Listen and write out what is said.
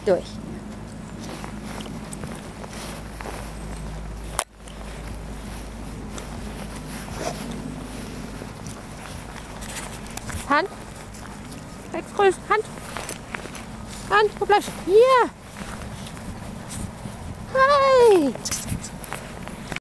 durch. Hand. Weggrüß. Hand. Hand. Wo bleibst du? Hier. Hi.